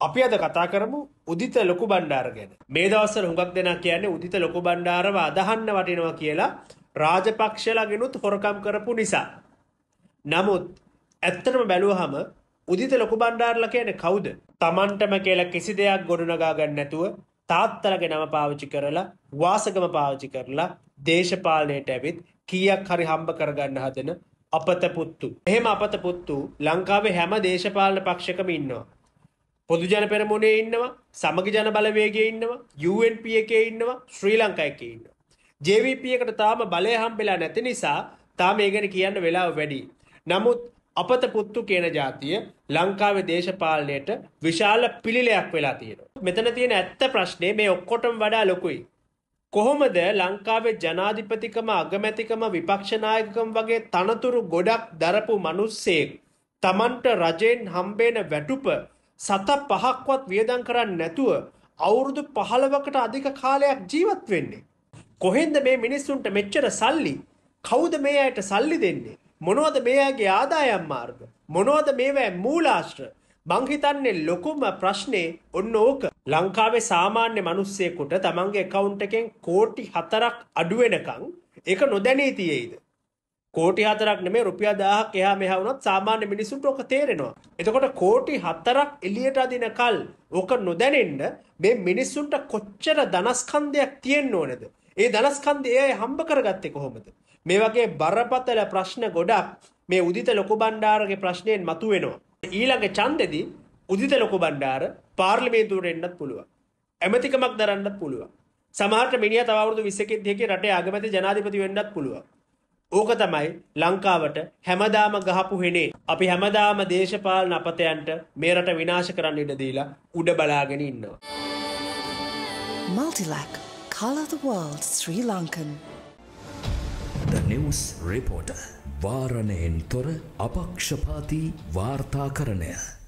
අපි අද කතා කරමු උදිත ලොකු බණ්ඩාර ගැන. මේ දවස්වල හුඟක් දෙනා කියන්නේ උදිත ලොකු බණ්ඩාරව අදහන්න වටිනවා කියලා රාජපක්ෂලාගෙනුත් හොරකම් කරපු නිසා. නමුත් ඇත්තටම බැලුවහම උදිත ලොකු බණ්ඩාරලා කියන්නේ කවුද? Tamanටම කියලා කිසි දෙයක් ගොඩනගා ගන්න නැතුව තාත්තලගේ නම පාවිච්චි කරලා වාසගම පාවිච්චි කරලා දේශපාලනයට ඇවිත් කීයක් හරි හම්බ කරගන්න හදන අපත පුත්තු. එහෙම අපත පුත්තු ලංකාවේ හැම දේශපාලන පක්ෂයකම ඉන්නවා. පොදු ජන පෙරමුණේ ඉන්නවා, සමගි ජන බලවේගයේ ඉන්නවා, UNP එකේ ඉන්නවා, ශ්‍රී ලංකා එකේ ඉන්නවා. JVP එකට තාම බලය හම්බෙලා නැති නිසා තාම ඒ ගැන කියන්න වෙලාව වැඩි. නමුත් අපත පුත්තු කියන જાතිය ලංකාවේ දේශපාලනයට විශාල පිළිලයක් වෙලා තියෙනවා. මෙතන තියෙන ඇත්ත ප්‍රශ්නේ මේ ඔක්කොටම වඩා ලොකුයි. කොහොමද ලංකාවේ ජනාධිපතිකම අගමැතිකම විපක්ෂ නායකකම වගේ තනතුරු ගොඩක් දරපු මිනිස්සෙක් Tamanට රජෙන් හම්බෙන වැටුප සත පහක්වත් වියදම් කරන්නේ නැතුව අවුරුදු 15කට අධික කාලයක් ජීවත් වෙන්නේ? කොහෙන්ද මේ මිනිස්සුන්ට මෙච්චර සල්ලි? කවුද මේ අයට සල්ලි දෙන්නේ? මොනවද මේ අයගේ ආදායම් මාර්ග? මොනවද මේවා මූලාශ්‍ර? මං හිතන්නේ ලොකුම ප්‍රශ්නේ ඔන්න ඕක. ලංකාවේ සාමාන්‍ය මිනිස්සෙකුට තමන්ගේ account එකෙන් කෝටි 4ක් අඩු වෙනකන් ඒක නොදැනී තියෙයිද? කෝටි 4ක් නෙමෙයි රුපියල් 1000ක් එහා මෙහා වුණත් සාමාන්‍ය මිනිසුන්ට ඔක තේරෙනවා. එතකොට කෝටි 4ක් එළියට අදින කල් ඔක නොදැනෙන්න මේ මිනිසුන්ට කොච්චර ධනස්කන්ධයක් තියෙන්න ඕනද? ඒ ධනස්කන්ධය ඒ හම්බ කරගත්තේ කොහොමද? මේ වගේ බරපතල ප්‍රශ්න ගොඩක් මේ උදිත ලොකු බණ්ඩාරගේ ප්‍රශ්නයෙන් මතුවෙනවා. ඊළඟ ඡන්දෙදී උදිත ලොකු බණ්ඩාර පාර්ලිමේන්තුවට එන්නත් පුළුවන්. ඇමතිකමක් දරන්නත් පුළුවන්. සමහරට මිනිහා තව අවුරුදු 20කින් දෙකේ රටේ අගමැති ජනාධිපති වෙන්නත් පුළුවන්. ඕක තමයි ලංකාවට හැමදාම ගහපු හෙනේ. අපි හැමදාම දේශපාලන අපතයන්ට මේ රට විනාශ කරන්න ඉඩ දීලා උඩ බලාගෙන ඉන්නවා. Multilac, color the world Sri Lankan. The News Reporter. වාරණයෙන් තොර අපක්ෂපාතී වාර්තාකරණය.